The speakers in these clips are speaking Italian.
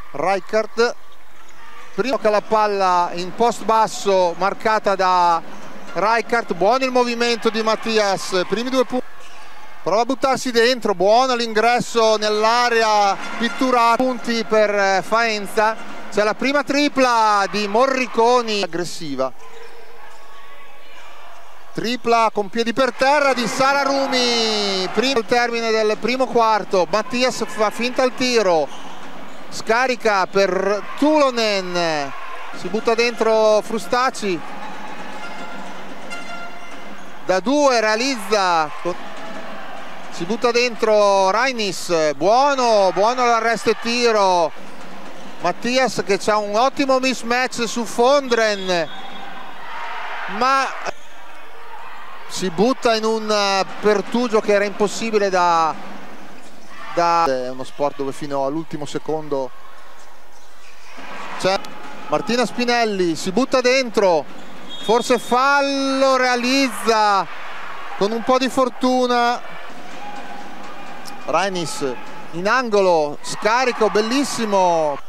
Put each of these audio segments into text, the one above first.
Rijkaard, prima che la palla in post basso marcata da Rijkaard, buono il movimento di Mattias, primi 2 punti, prova a buttarsi dentro, buono l'ingresso nell'area pitturata, punti per Faenza, c'è la prima tripla di Morriconi, aggressiva, tripla con piedi per terra di Sara Rumi, prima al termine del primo quarto. Mattias fa finta al tiro, scarica per Tulonen, si butta dentro Frustaci, da 2 realizza, si butta dentro Reinis, buono l'arresto e tiro. Mattias che ha un ottimo mismatch su Fondren, ma si butta in un pertugio che era impossibile è uno sport dove fino all'ultimo secondo c'è Martina Spinelli, si butta dentro, forse fallo, realizza con un po' di fortuna Reinis in angolo, scarico bellissimo,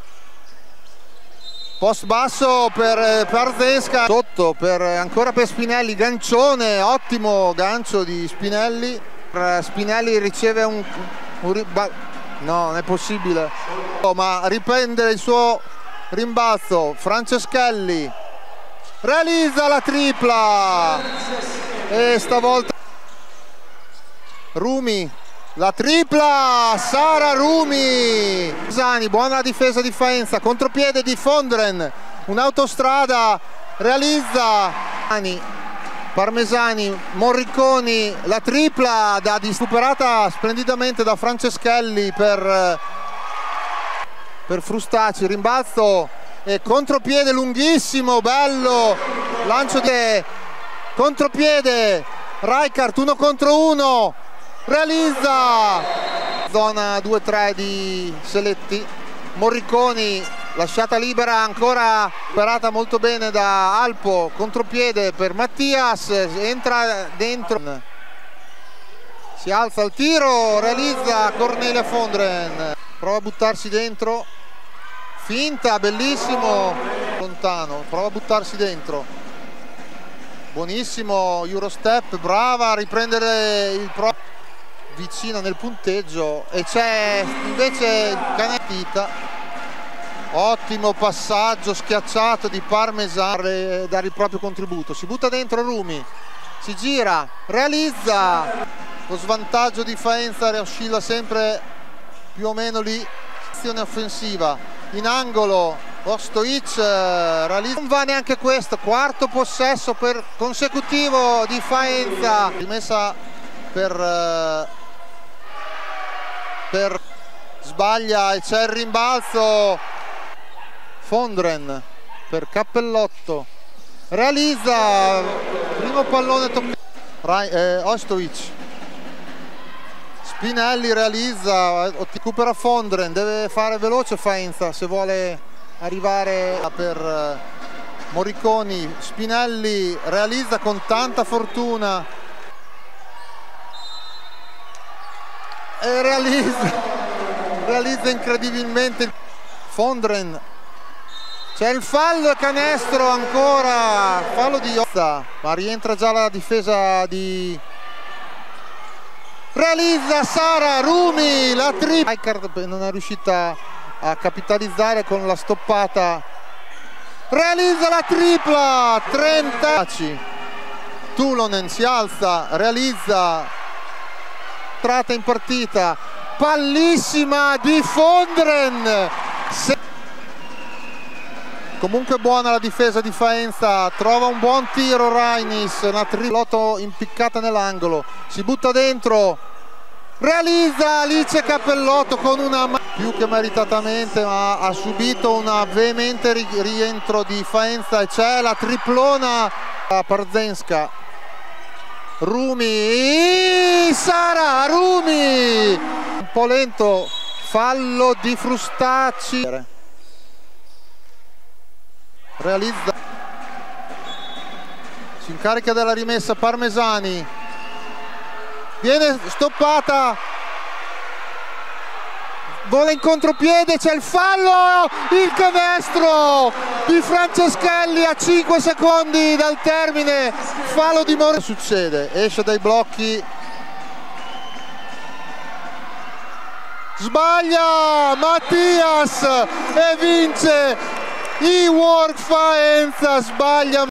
post basso per Parzenska, sotto ancora per Spinelli, gancione, ottimo gancio di Spinelli. Spinelli riceve no, non è possibile, ma riprende il suo rimbalzo. Franceschelli realizza la tripla e stavolta Rumi, la tripla, Sara Rumi. Buona la difesa di Faenza, contropiede di Fondren, un'autostrada, realizza Parmesani, Morriconi, la tripla superata splendidamente da Franceschelli per Frustaci, rimbalzo e contropiede lunghissimo, bello, lancio di contropiede, Rijkaard 1 contro 1, realizza, zona 2-3 di Seletti, Morriconi, lasciata libera, ancora operata molto bene da Alpo, contropiede per Mattias, entra dentro, si alza il tiro, realizza Cornelia Fondren, prova a buttarsi dentro, finta, bellissimo, lontano, prova a buttarsi dentro, buonissimo Eurostep, brava a riprendere il vicino nel punteggio, e c'è invece Canettita, ottimo passaggio schiacciato di Parmesani, dare il proprio contributo, si butta dentro Rumi, si gira, realizza, lo svantaggio di Faenza oscilla sempre più o meno lì, azione offensiva in angolo, Ostojic realizza, non va neanche questo, quarto possesso consecutivo di Faenza, rimessa per sbaglia e c'è il rimbalzo, Fondren per Cappellotto, realizza, primo pallone toccato, Ostojic, Spinelli realizza, recupera Fondren, deve fare veloce Faenza se vuole arrivare per Morriconi, Spinelli realizza con tanta fortuna e realizza incredibilmente Fondren, c'è il fallo e canestro ancora, fallo di Iozza, ma rientra già la difesa di realizza Sara Rumi, la tripla, Rijkaard non è riuscita a capitalizzare con la stoppata, realizza la tripla, 30, Tulonen si alza, realizza, entrata in partita, pallissima di Fondren, comunque buona la difesa di Faenza, trova un buon tiro Reinis, una tripla impiccata nell'angolo, si butta dentro, realizza Alice Cappellotto con una più che meritatamente, ma ha subito un veemente rientro di Faenza e c'è la triplona a Parzenska. Rumi, Sara Rumi, un po' lento, fallo di Frustaci, realizza, si incarica della rimessa Parmesani, viene stoppata vola in contropiede, c'è il fallo, il canestro di Franceschelli a 5 secondi dal termine, fallo di Moreno. Succede, esce dai blocchi, sbaglia Mattias e vince i Work Faenza, sbaglia.